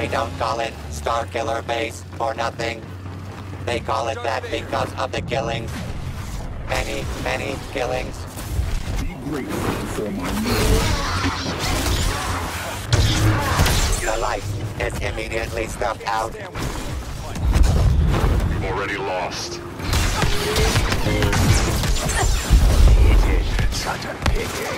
They don't call it Starkiller Base for nothing. They call it that because of the killings. Many, many killings. Be grateful for my meal. The light is immediately snuffed out. We've already lost. Such a pity.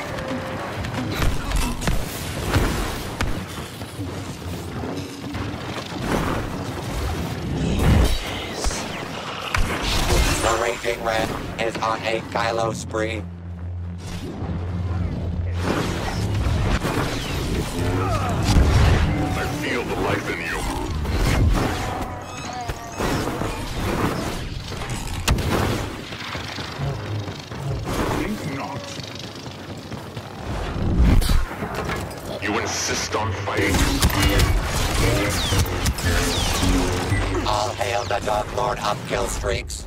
The Raging Red is on a Kylo spree. I feel the life in you. Think not. You insist on fighting. All hail the Dark Lord of kill streaks.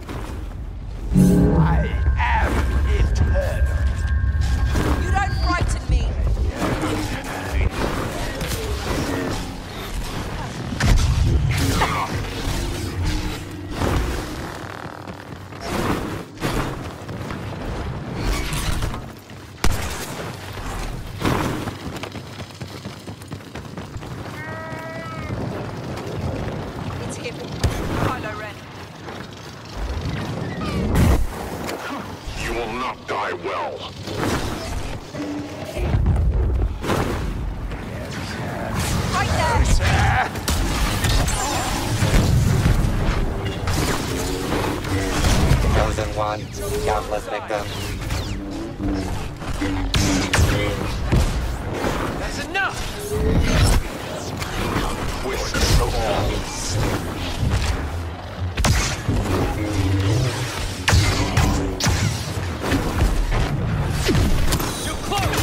I am eternal. You don't frighten me. It's him, Kylo Ren. You will not die well. Right there. Chosen one, countless victims. That's enough! Twist so long. Too close!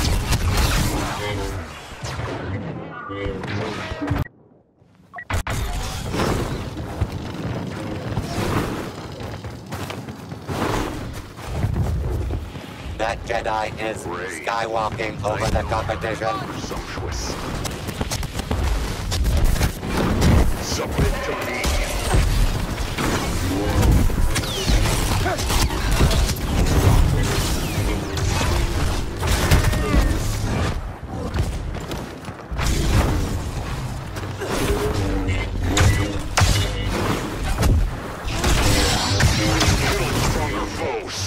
That Jedi is Rey. skywalking over the competition. Sumptuous. Submit to me. Kill stronger foes.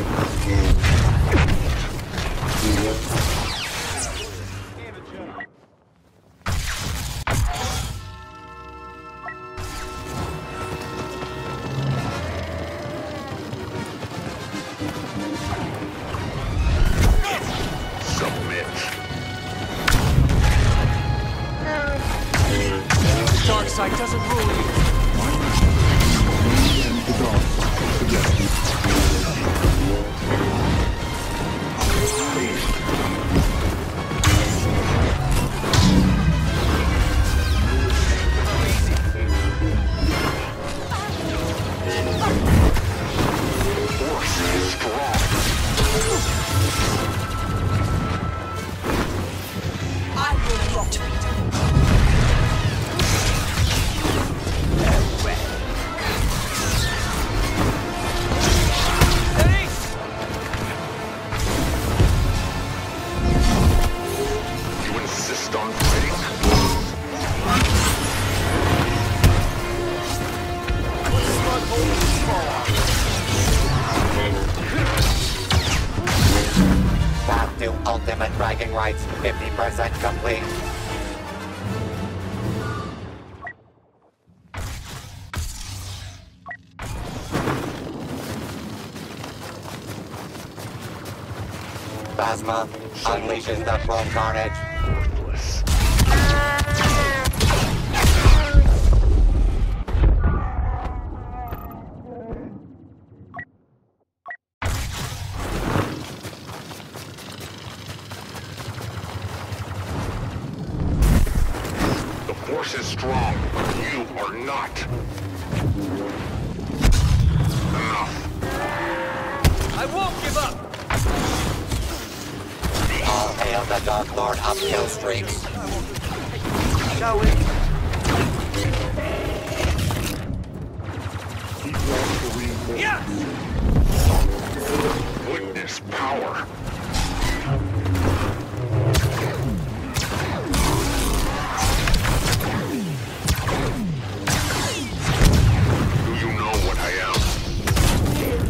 Submit. The dark side doesn't rule you. And the dark side together. Force is strong. I will not be done. Ready? You insist on fighting? Stronghold is small. Path to ultimate bragging rights, 50% complete. Phasma unleashes the full carnage. Worthless. The force is strong. You are not. Enough. I won't give up! All hail the Dark Lord of kill streaks. Shall we? Yeah! Witness power. Do you know what I am?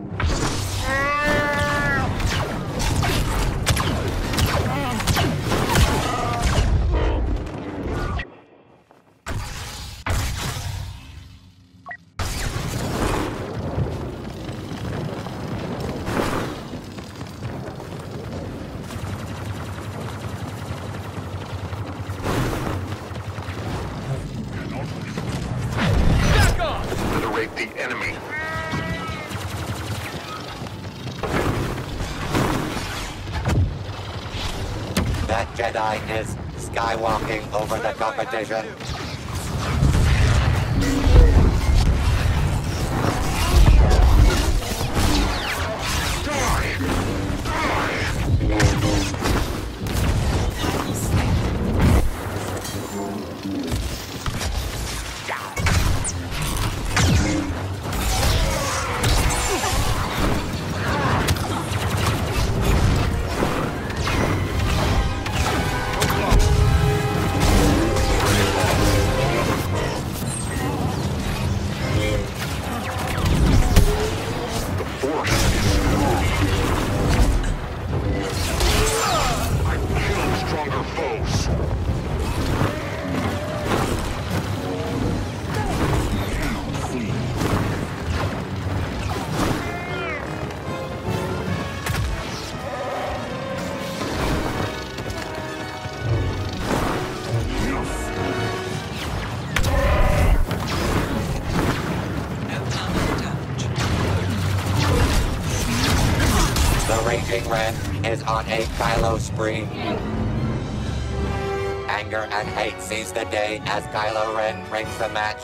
Back off! Obliterate the enemy. That Jedi is skywalking over the competition. The Force is strong. I've killed stronger foes. Cannot flee. The Raging Ren is on a Kylo spree. Anger and hate seize the day as Kylo Ren rings the match.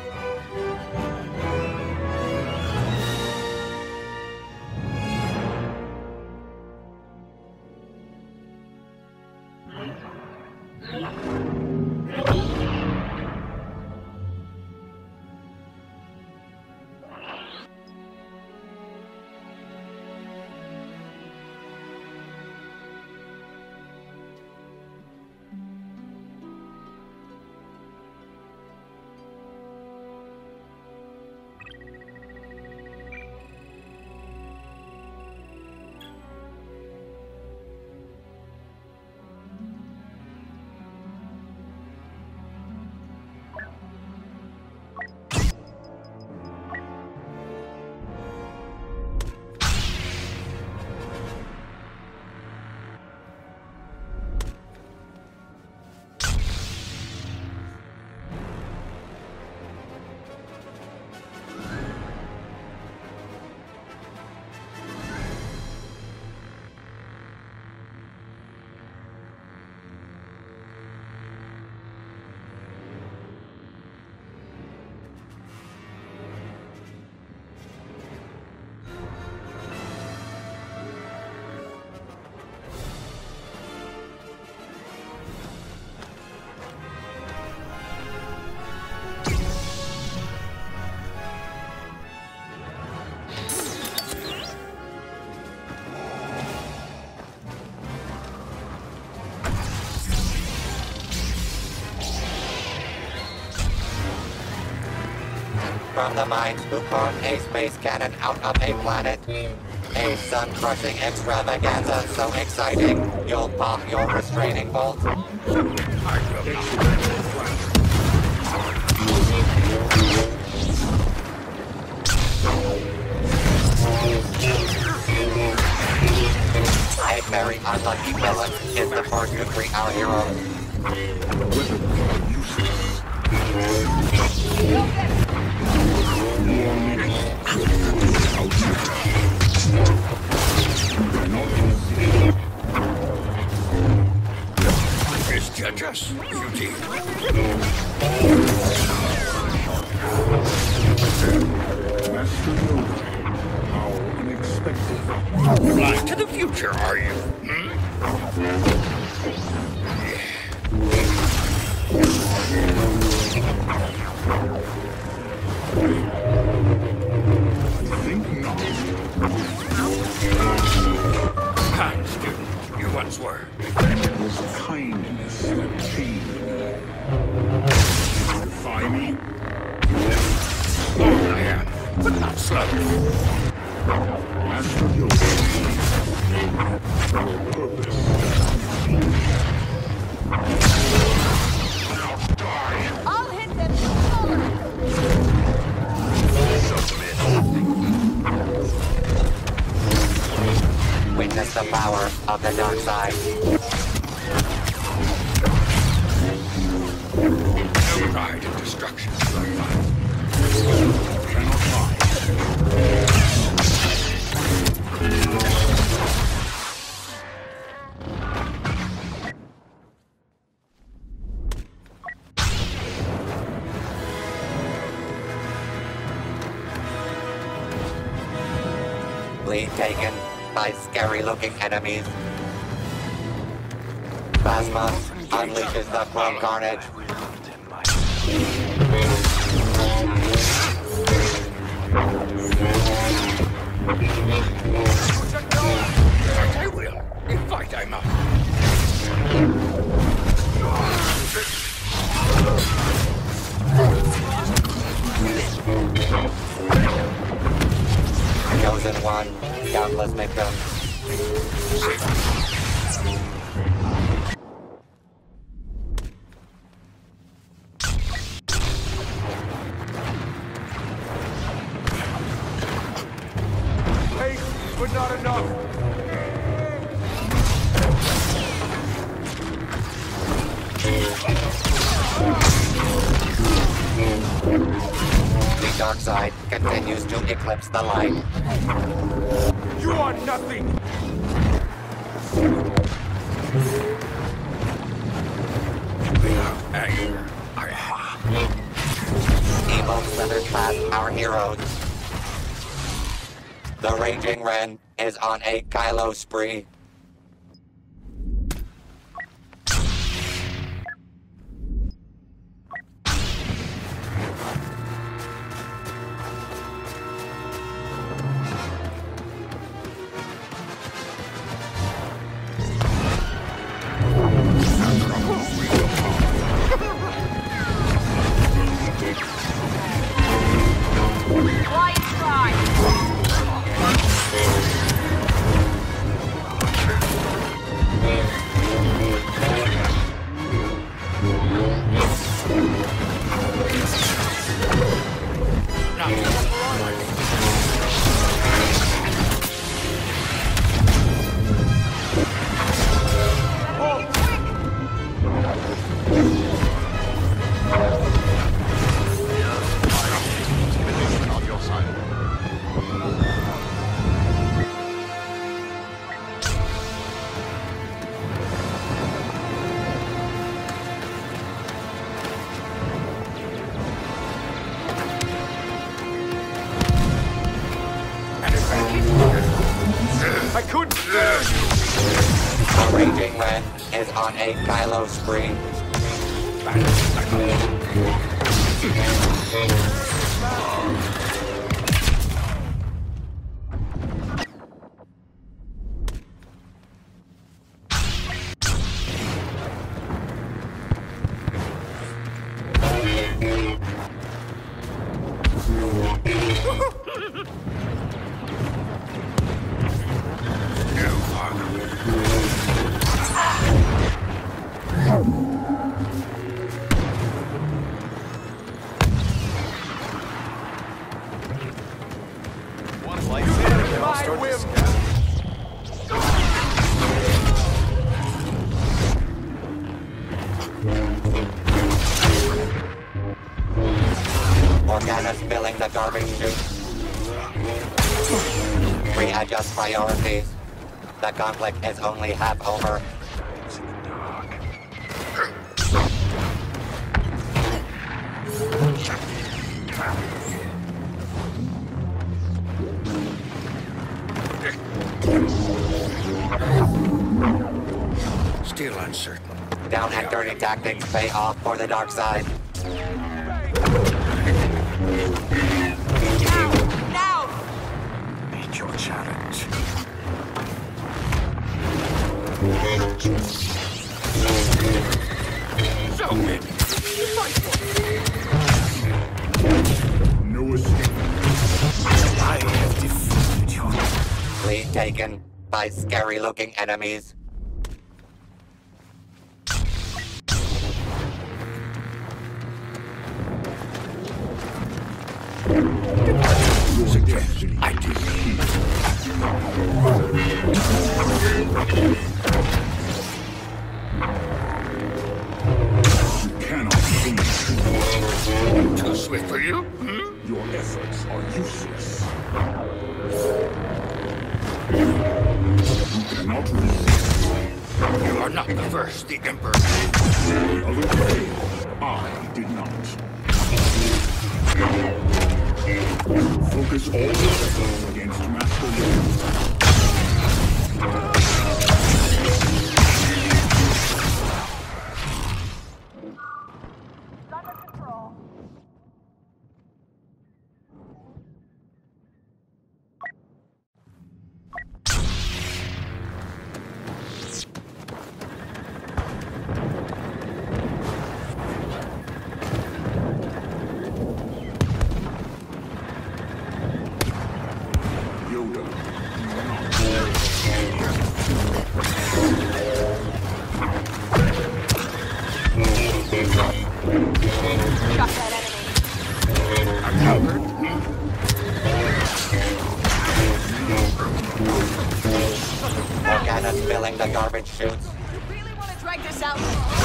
From the minds who carved a space cannon out of a planet. A sun-crushing extravaganza so exciting, you'll pop your restraining bolt. A very unlucky villain is the first to greet our heroes. Misjudge us, beauty. Master Yoda, how unexpected. Flying to the future, are you? elsewhere. It was kindness that changed me. Defy me? I am, but not slow. Master Yoda. Your purpose. Now die. I'll hit them. Witness the power of the dark side. No pride in destruction. Cannot hide. Lead taken by scary-looking enemies. Phasma unleashes the chrome carnage. Fight I will. In fight I must. Chosen one, countless victims. Hey, but not enough. The dark side continues to eclipse the light. You are nothing. Without anger, I have. Evil slithered past our heroes. The Raging Ren is on a Kylo spree. Quiet try. I couldn't stand you! The Raging Ren is on a Kylo spree. My whim! Organa's filling the garbage chute. Readjust priorities. The conflict is only half over. Still uncertain. Down and dirty tactics pay off for the dark side. Now! Meet your challenge. So many. Fight for No escape. I have defeated you. Lead taken by scary-looking enemies. Your destiny I do. You cannot finish. Too swift for you? Your efforts are useless. You cannot resist. You are not the first, the Emperor. The other failed. I did not. Focus all your efforts against Master Yoda. Under control. Yoda, Shot that enemy. I'm covered. Morgana's filling the garbage chutes. You really want to drag this out?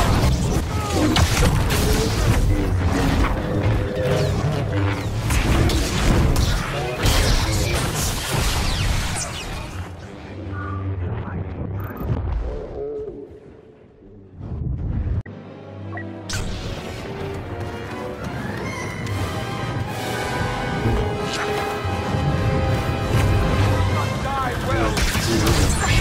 Die well.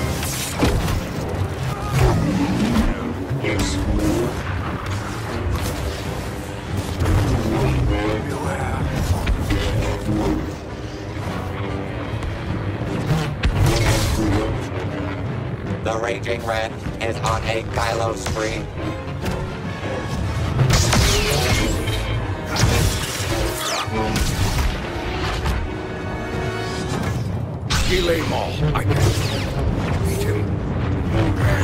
The Raging Red is on a Kylo spree. Delay Maul. I can beat him.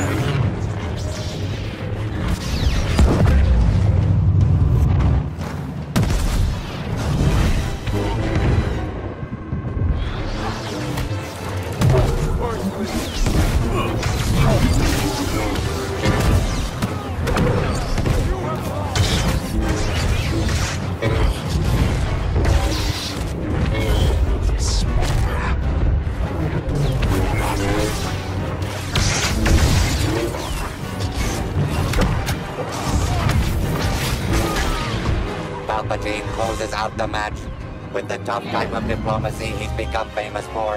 Palpatine closes out the match with the tough type of diplomacy he's become famous for.